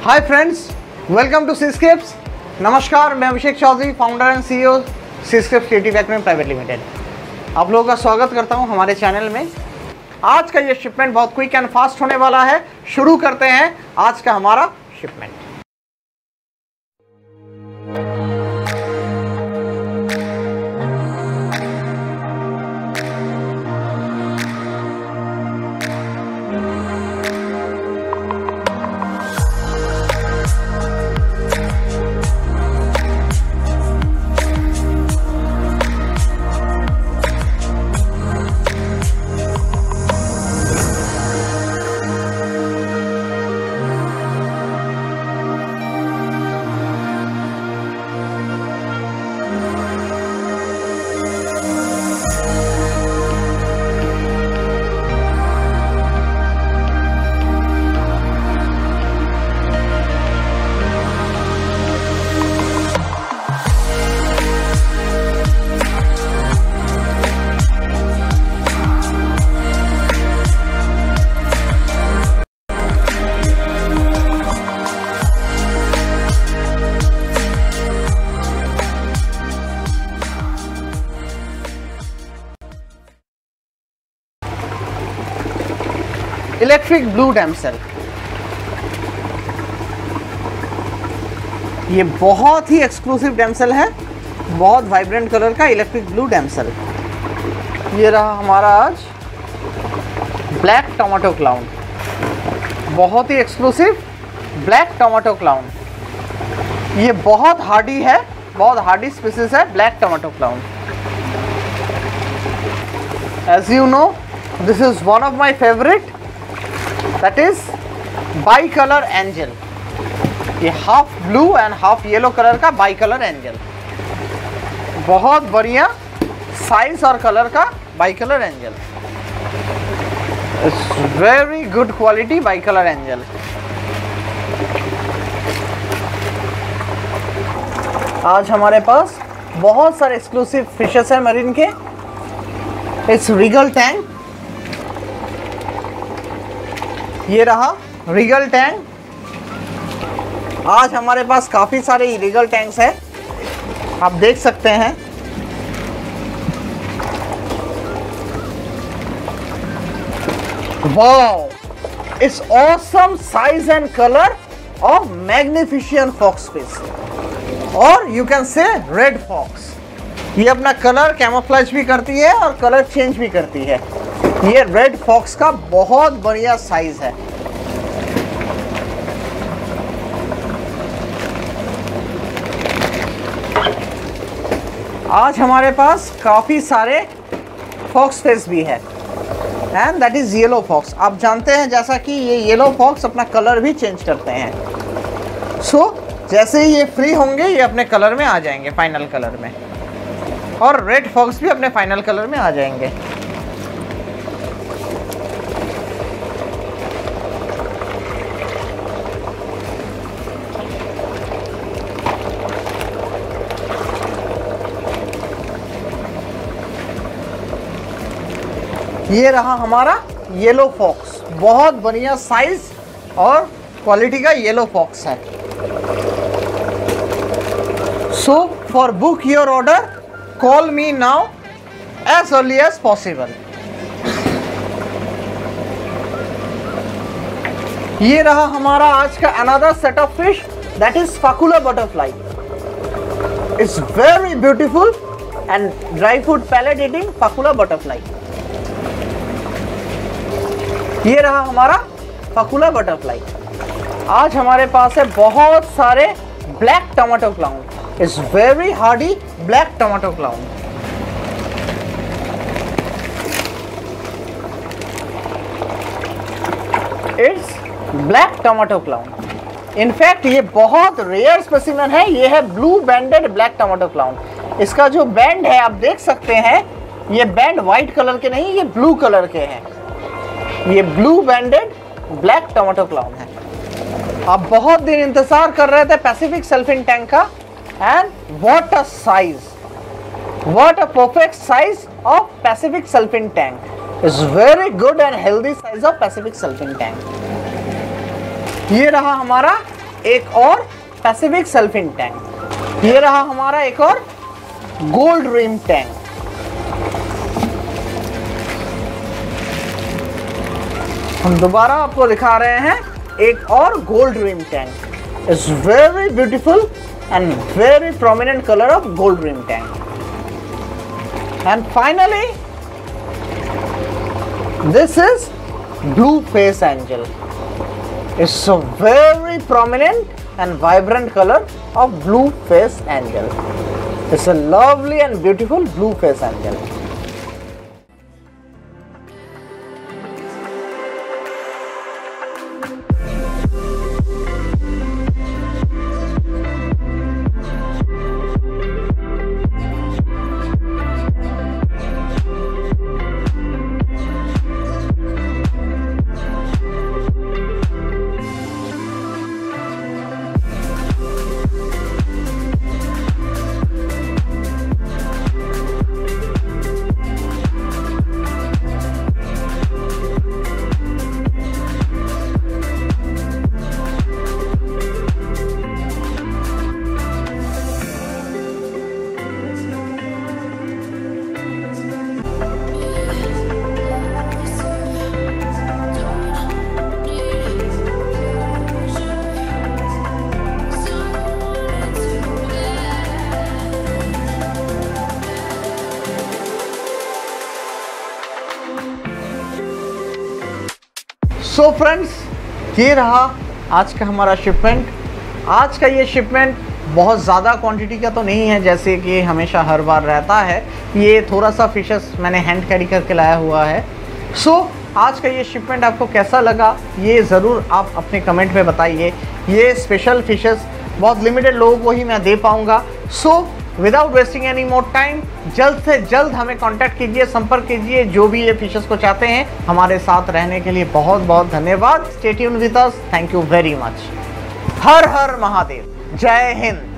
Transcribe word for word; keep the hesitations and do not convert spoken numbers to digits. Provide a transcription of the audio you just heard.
Hi friends, welcome to Seascapes. नमस्कार, मैं Abhishek Chaudhary, founder and CEO Seascapes creative acting private limited. आप लोगों का स्वागत करता हूं हमारे चैनल में। आज का ये शिपमेंट बहुत क्विक एंड फास्ट होने वाला है। शुरू करते हैं आज का हमारा शिपमेंट। इलेक्ट्रिक ब्लू डैमसेल, ये बहुत ही एक्सक्लूसिव डैमसेल है। बहुत वाइब्रेंट कलर का इलेक्ट्रिक ब्लू डैमसेल। ये रहा हमारा आज ब्लैक टोमेटो क्लाउन, बहुत ही एक्सक्लूसिव ब्लैक टोमेटो क्लाउन। ये बहुत हार्डी है, बहुत हार्डी स्पीसीज है black tomato clown. As you know, this is one of my favourite, that is bi colour angel. ये half blue and half yellow colour का bi colour angel, बहुत बढ़िया size और कलर का bi colour angel. It's very good quality bi colour angel. आज हमारे पास बहुत सारे एक्सक्लूसिव फिशेस है मरीन के। इट्स रिगल टैंक, ये रहा रिगल टैंक। आज हमारे पास काफ़ी सारे रिगल टैंक्स हैं, आप देख सकते हैं। Wow, it's awesome size and colour of magnificent fox fish, और you can say red fox. ये अपना कलर कैमोफ्लेज भी करती है और कलर चेंज भी करती है। ये रेड फॉक्स का बहुत बढ़िया साइज है। आज हमारे पास काफ़ी सारे फॉक्स फिश भी है, and that is yellow fox. आप जानते हैं जैसा कि ये येलो फॉक्स अपना कलर भी चेंज करते हैं। सो so, जैसे ही ये फ्री होंगे ये अपने कलर में आ जाएंगे, फाइनल कलर में, और रेड फॉक्स भी अपने फाइनल कलर में आ जाएंगे। ये रहा हमारा येलो फॉक्स, बहुत बढ़िया साइज और क्वालिटी का येलो फॉक्स है। So for book your order, call me now as early as possible. ये रहा हमारा आज का another set of fish, that is falcula butterfly. It's very beautiful and dry fruit palette eating falcula butterfly. ये रहा हमारा फाकुला butterfly. आज हमारे पास है बहुत सारे black tomato clown. It's very hardy black tomato clown. It's black tomato clown. In fact ये बहुत रेयर स्पेसिमेन है। ये है blue banded black tomato clown. इसका जो बैंड है आप देख सकते हैं, ये बैंड व्हाइट कलर के नहीं, ये ब्लू कलर के हैं। ये blue banded black tomato clown है। आप बहुत दिन इंतजार कर रहे थे पैसिफिक सल्फिन टैंक का, and what a size, what a perfect size of Pacific sailfin tank. Is very good and healthy size of Pacific sailfin tank. ये रहा हमारा एक और पैसिफिक सल्फिन टैंक। ये रहा हमारा एक और गोल्ड रिम टैंक। हम दोबारा आपको दिखा रहे हैं एक और gold rim tank. It's very beautiful and very prominent color of gold rim tank. And finally, this is blue face angel. It's a very prominent and vibrant color of blue face angel. It's a lovely and beautiful blue face angel. So friends, ये रहा आज का हमारा shipment. आज का ये shipment बहुत ज़्यादा क्वांटिटी का तो नहीं है जैसे कि हमेशा हर बार रहता है। ये थोड़ा सा फिशेस मैंने हैंड कैरी करके लाया हुआ है। सो so, आज का ये शिपमेंट आपको कैसा लगा ये ज़रूर आप अपने कमेंट में बताइए। ये स्पेशल फिशेस बहुत लिमिटेड लोगों को ही मैं दे पाऊँगा। So without wasting any more time, जल्द से जल्द हमें कांटेक्ट कीजिए, संपर्क कीजिए जो भी ये फिशेस को चाहते हैं। हमारे साथ रहने के लिए बहुत बहुत धन्यवाद। Stay tuned with us. Thank you very much. हर हर महादेव। जय हिंद।